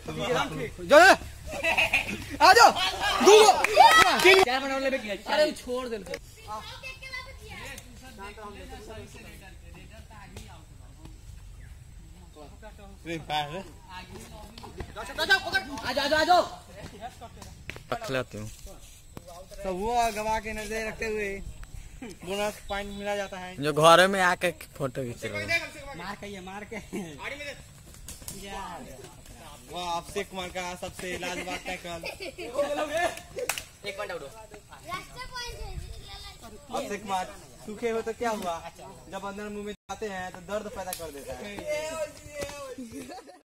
जो आ जाओ अरे छोड़ दे लेती हूँ तो वो गवा के नजर रखते हुए बोनस पॉइंट मिला जाता है जो घर में आके फोटो खींच रहे मार के वाह अक्षय कुमार का सबसे लाजवाब टैकल अक्षय कुमार सूखे हो तो क्या हुआ जब अंदर मुंह में जाते हैं तो दर्द पैदा कर देता है